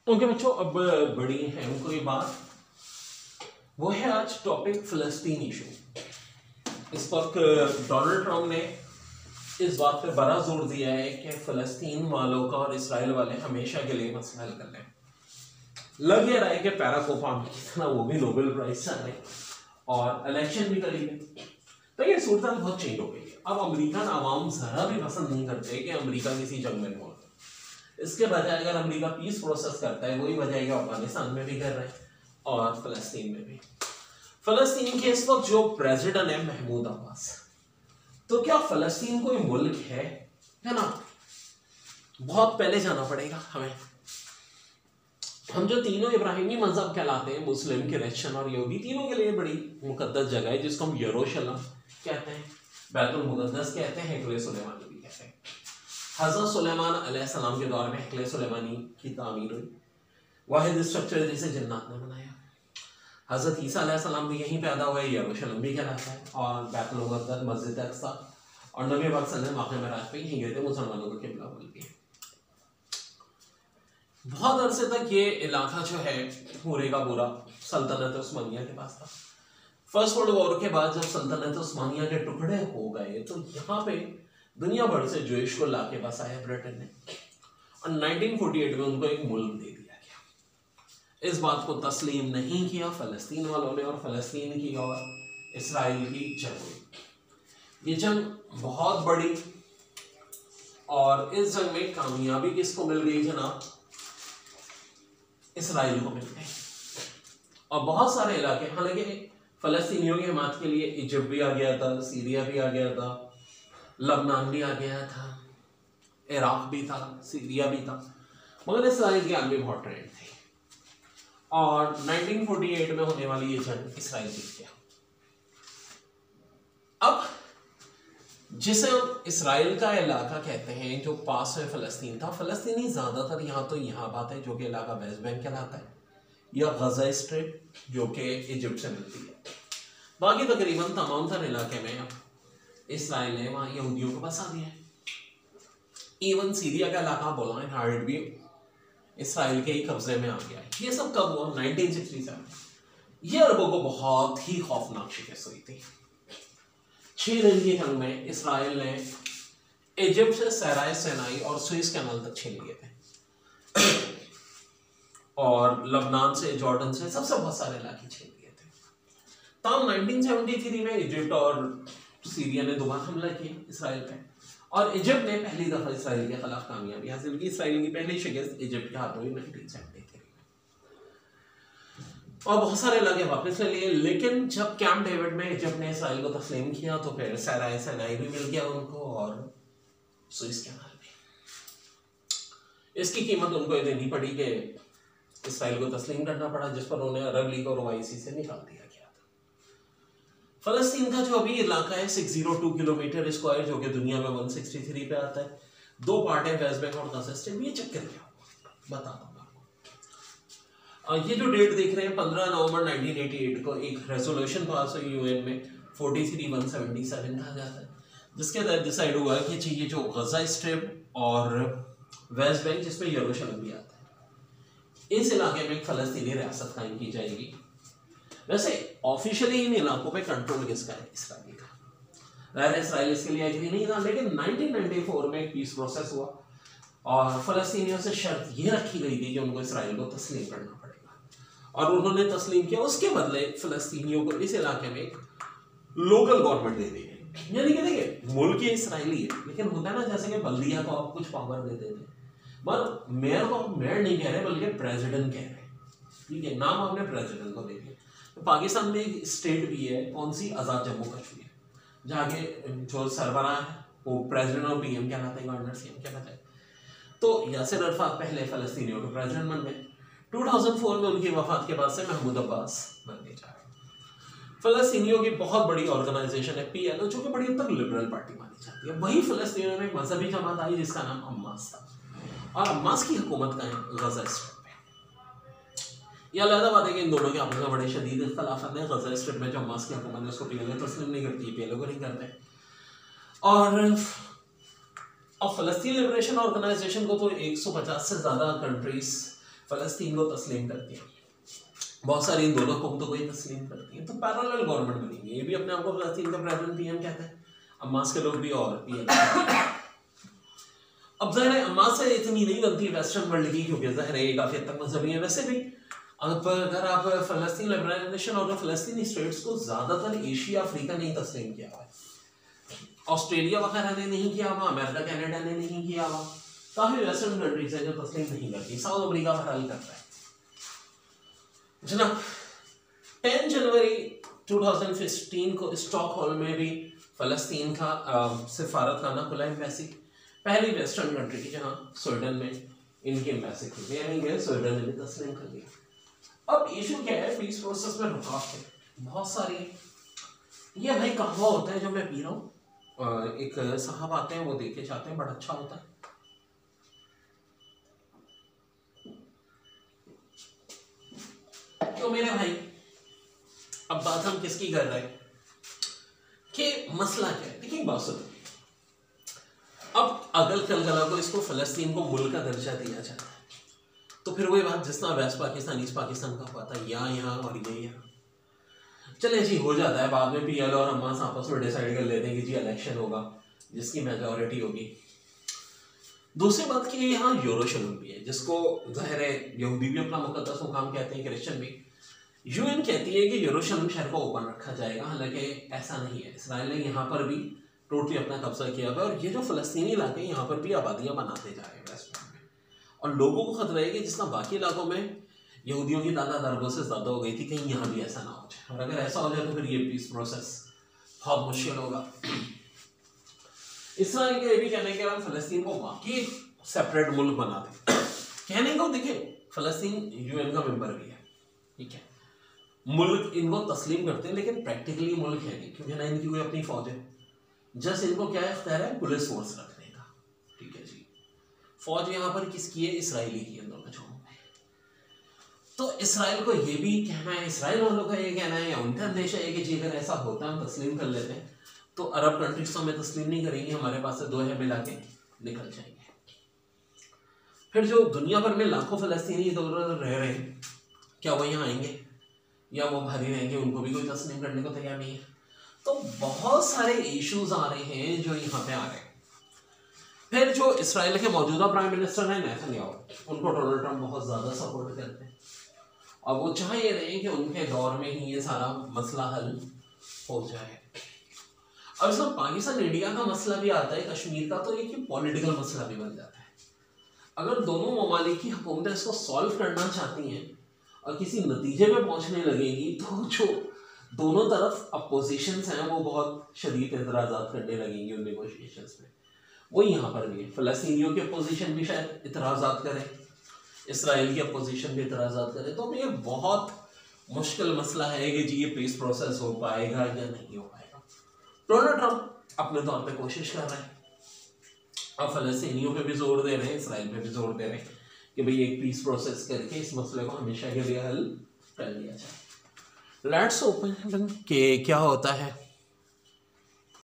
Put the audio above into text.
Okay बच्चों, अब बड़ी है कोई बात, वो है आज टॉपिक फिलिस्तीन इशू। इस वक्त डोनाल्ड ट्रंप ने इस बात पे बड़ा जोर दिया है कि फिलिस्तीन वालों का और इसराइल वाले हमेशा के लिए मसला हल कर लें। लग ये रहा है कि पैराक ओबामा की तरह वो भी नोबेल प्राइज चाह रहे और इलेक्शन भी करेंगे, तो ये सूरत बहुत चेंज हो गई है। अब अमेरिकन आवाम जरा भी पसंद नहीं करते कि अमेरिका किसी जंग में हो। इसके बजाय अगर अमेरिका पीस प्रोसेस करता है, वही वजह अफगानिस्तान में भी कर रहे हैं और फलस्तीन में भी। फलस्तीन के इस वक्त जो प्रेसिडेंट है महमूद अब्बास, तो क्या फलस्तीन कोई मुल्क है ना? बहुत पहले जाना पड़ेगा हमें। हम जो तीनों इब्राहिमी मजहब कहलाते हैं, मुस्लिम, क्रिश्चियन और यहूदी, तीनों के लिए बड़ी मुकद्दस जगह है जिसको हम यरूशलेम कहते हैं, बैतुल मुक़द्दस कहते हैं, हिकले सुलेमानी भी कहते हैं। हज़रत सुलेमान अलैहिस्सलाम के दौर में हिकले सुलेमानी की तामीर हुई, वाहिद स्ट्रक्चर जिसे जन्नत ने बनाया। हज़रत ईसा अलैहिस्सलाम भी यहीं पैदा हुए, यरूशलेम भी कहलाता है, और बैतुल मुक़द्दस, मस्जिद अक़सा और नबी पाक सल्लल्लाहु अलैहि वसल्लम वाक़ई मेराज पे यहीं गए थे, मुसलमानों का क़िबला बोल के। बहुत अरसे तक ये इलाका जो है पूरे का पूरा सल्तनत उस्मानिया के पास था। फर्स्ट वर्ल्ड वॉर के बाद जब सल्तनत उस्मानिया के टुकड़े हो गए, तो यहाँ पे दुनिया भर से जोइश को लाके बसाया ब्रिटेन ने, और 1948 में उनको एक मुल्क दे दिया गया। इस बात को तस्लीम नहीं किया फलस्तीन वालों ने, और फलस्तीन की और इसराइल की जंग हुई। ये जंग बहुत बड़ी, और इस जंग में कामयाबी किसको मिल गई जनाब? इसराइल को मिल गई। और बहुत सारे इलाके, हालांकि फलस्तीनियों की हिमायत के लिए इजिप्ट भी आ गया था, सीरिया भी आ गया था, लबनान भी आ गया था, इराक भी था, सीरिया भी था, मगर इसराइल की आर्मी बहुत ट्रेंड थी। और 1948 में होने वाली ये जंग इसराइल जीत गया। अब जिसे हम इसराइल का इलाका कहते हैं, जो पास में फलस्तीन था, फलस्तीनी ज्यादातर यहाँ तो यहाँ बात है जो कि इलाका वेस्ट बैंक कहलाता है, या गजा स्ट्रिप जो कि इजिप्ट से मिलती है। बाकी तकरीबन तमाम तर इलाके में इसराइल ने वहां यहूदियों को बसा दिया है। इवन सीरिया का इलाका गोलान हाइट भी इसराइल के ही कब्जे में आ गया है। ये सब कब हुआ? 1967। ये अरबों को बहुत ही खौफनाक शिकस्त हुई थी। 6 दिन की जंग में इसराइल ने इजिप्ट से सहराए सिनाई और सुइस कैनाल तक छीन लिए थे, और लबनान से, जॉर्डन से, सबसे बहुत सारे इलाके छीन लिए थे। तब 1973 में इजिप्ट और सीरिया ने दोबारा हमला किया इसराइल पे, और इजिप्ट ने पहली दफा इसराइल के खिलाफ कामयाबी हासिल की। इसराइल की पहली शिकस्त इजिप्ट के हाथों हुई 1973 में, और बहुत सारे इलाके वापस ले लिए। लेकिन जब कैंप डेविड में इजिप्ट ने इसराइल को तस्लीम किया, तो फिर सहराए सिनाई भी मिल गया उनको, और सुइस कैनाल भी। इसकी कीमत उनको ये देनी पड़ी कि इसराइल को तस्लीम करना पड़ा, जिस पर उन्हें अरब लीग और ओआईसी से निकाल दिया गया था। फलस्तीन का जो अभी इलाका है 602 किलोमीटर स्क्वायर, जो कि दुनिया में 163 पे आता है। 2 पार्ट है, वेस्ट बैंक और गजा स्ट्रिप। ये चक्कर क्या हुआ बताता हूँ आपको। ये जो डेट देख रहे हैं, 15 नवंबर 1988 को एक रेजोल्यूशन पास हुई यूएन में, 43177 कहा जाता है, जिसके तहत डिसाइड हुआ कि ये जो गजा स्ट्रिप और वेस्ट बैंक, जिसमें यरूशलेम भी आता है, इस इलाके में एक फलस्तीनी रियासत कायम की जाएगी। वैसे ऑफिशियली इन इलाकों पे कंट्रोल किसका है? इसराइल का। इसराइल इसके लिए एग्री नहीं था, लेकिन 1994 में एक पीस प्रोसेस हुआ, और फलस्तीनियों से शर्त ये रखी गई थी कि उनको इसराइल को तस्लीम करना पड़ेगा, और उन्होंने तस्लीम किया। उसके बदले फलस्तीनियों को इस इलाके में एक लोकल गवर्नमेंट दे दी गई। यानी कि देखिए, मुल्क ये इसराइली है, लेकिन होता है ना जैसे कि बल्दिया को आप कुछ पावर दे देते, मगर मेयर को आप मेयर नहीं कह रहे, बल्कि प्रेसिडेंट कह रहे हैं। ठीक है, नाम आपने प्रेसिडेंट को दे दिया। तो पाकिस्तान में एक स्टेट भी है, कौन सी? आज़ाद जम्मू कश्मीर, जहाँ के जो सरबराह है वो प्रेसिडेंट और पीएम कहलाते हैं, गवर्नर सीएम कहलाते हैं। तो यासिर अरफात पहले फलस्तीनियों के प्रेसिडेंट बन गए। 2004 में उनकी वफात के बाद से महमूद अब्बास बनने जा रहे हैं। फलस्तीनियों की बहुत बड़ी ऑर्गेनाइजेशन है PLO, जो कि बड़ी हद तक लिबरल पार्टी मानी जाती है। वही फलस्तीनियों में एक मजहबी जमात आई जिसका नाम अम्मास था, और अम्मास की हुकूमत का है गजा स्ट्रिप पे। यह अलग बात है कि इन दोनों के आपस में बड़े शदीद इख्तलाफात हैं। गजा स्ट्रिप में जो अम्मास की हुकूमत है, उसको PLO तस्लीम नहीं करती, PLO को नहीं करते। और फलस्तीन लिबरेशन ऑर्गेनाइजेशन को तो 150 से ज़्यादा कंट्रीज फलस्तीन को तस्लीम करती है, बहुत सारी इन दोनों कौम तो कोई तस्लीम करती है, तो पैरेलल गवर्नमेंट बनेगी। ये भी अपने आप को फलस्तीन का प्रेसिडेंट पीएम कहते हैं, अम्मास के लोग भी और पीएम। अब ज़ाहिर है अम्मास से इतनी नहीं बनती वेस्टर्न वर्ल्ड की, क्योंकि ज़ाहिर है काफ़ी हद तक मजहबी है। वैसे भी अब अगर आप फलस्तीन लिबरेशन और फलस्तीनी स्टेट्स को ज़्यादातर एशिया अफ्रीका ने तस्लीम किया हुआ है, ऑस्ट्रेलिया वगैरह ने नहीं किया हुआ, अमेरिका कनाडा ने नहीं किया हुआ, काफ़ी वेस्टर्न कंट्रीज है जो तस्लीम नहीं करती। साउथ अफ्रीका बहरहाल करता है जनाब। 10 जनवरी 2015 को स्टॉकहोल्म में भी फलस्तीन का सिफारतखाना खुला, एम्बेसी, पहली वेस्टर्न कंट्री की जहाँ स्वीडन में इनकी एम्बेसी खुली, यानी स्वीडन ने भी तस्लीम कर लिया। अब इशू क्या है, पीस प्रोसेस में रुकावटें बहुत सारी। ये भाई कहवा होता है जो मैं पी रहा हूँ, एक साहब आते हैं वो देखे जाते हैं, बड़ा अच्छा होता है। तो मेरे भाई अब बात हम किसकी कर रहे हैं कि मसला क्या है। देखिए बात सुनो, अब अगल कलगला को इसको फलस्तीन को मुल्क का दर्जा दिया जाता है, तो फिर वही बात जिस तरह वेस्ट पाकिस्तान ईस्ट पाकिस्तान का हुआ था, यहाँ और ये यहाँ, चले जी हो जाता है। बाद में पीएल और हमास आपस में डिसाइड कर लेते हैं कि जी इलेक्शन होगा जिसकी मेजॉरिटी होगी। दूसरी बात कि यहाँ यरूशलेम भी है, जिसको ज़ाहिर है यहूदी भी अपना मुकद्दस मुकाम कहते हैं, क्रिश्चियन भी। यूएन कहती है कि यरूशलेम शहर को ओपन रखा जाएगा, हालांकि ऐसा नहीं है। इसराइल ने यहाँ पर भी टोटली अपना कब्जा किया हुआ है, और ये जो फलस्तीनी इलाके हैं यहाँ पर भी आबादियाँ बनाते जा रहे हैं वेस्ट बैंक में, और लोगों को खतरा है कि जिस तरह बाकी इलाकों में यहूदियों की तादाद अरबों से ज़्यादा हो गई थी, कहीं यहाँ भी ऐसा ना हो जाए, और अगर ऐसा हो जाए तो फिर ये पीस प्रोसेस बहुत मुश्किल होगा। इसराइल के ये भी कहने के हम फलस्तीन को वाकई सेपरेट मुल्क बना दें। कहने को देखिए फलस्तीन यूएन का मेंबर भी है, ठीक है, मुल्क इनको तस्लीम करते हैं, लेकिन प्रैक्टिकली मुल्क है नहीं, क्योंकि ना इनकी कोई अपनी फौज है। जस्ट इनको क्या इख्तियार है पुलिस फोर्स रखने का, ठीक है जी। फौज यहाँ पर किसकी है, इसराइली की है दोनों छोरों में। तो इसराइल को ये भी कहना है, इसराइल वालों का ये कहना है या उनका अंदेशा है कि जी अगर ऐसा होता है हम तस्लीम कर लेते हैं तो अरब कंट्रीज तो हमें तस्लीम नहीं करेंगे, हमारे पास से 2 है मिला के निकल जाएंगे। फिर जो दुनिया भर में लाखों फलस्तीनी इधर रह रहे हैं, क्या वो यहाँ आएंगे या वो भारी रहेंगे, उनको भी कोई तस्लीम करने को तैयार नहीं है। तो बहुत सारे इश्यूज आ रहे हैं जो यहाँ पे आ रहे हैं। फिर जो इसराइल के मौजूदा प्राइम मिनिस्टर हैं नेतन्याहू, उनको डोनाल्ड ट्रंप बहुत ज़्यादा सपोर्ट करते हैं, और वो चाह ये रहे हैं कि उनके दौर में ही ये सारा मसला हल हो जाए। अब इसमें पाकिस्तान इंडिया का मसला भी आता है, कश्मीर का, तो एक पॉलिटिकल मसला भी बन जाता है। अगर दोनों ममालिक की हुकूमतें इसको सॉल्व करना चाहती हैं और किसी नतीजे पे पहुंचने लगेगी, तो जो दोनों तरफ अपोजिशंस हैं वो बहुत शदीद एतराज़ात करने लगेंगी उन नेगोशिएशंस में। वो यहाँ पर भी है, फ़लस्तीनियों की अपोजिशन भी शायद इतराज़ात करें, इसराइल की अपोजिशन भी इतराज़ात करे, तो ये बहुत मुश्किल मसला है कि जी ये पीस प्रोसेस हो पाएगा या नहीं हो पाएगा। डोनाल्ड ट्रंप अपने तौर पे कोशिश कर रहे हैं, अब फ़लस्तीनियों पे भी जोर दे रहे हैं, इसराइल पे भी जोर दे रहे हैं कि भाई एक पीस प्रोसेस करके इस मसले को हमेशा के लिए हल कर लिया जाए। लेट्स ओपन के क्या होता है।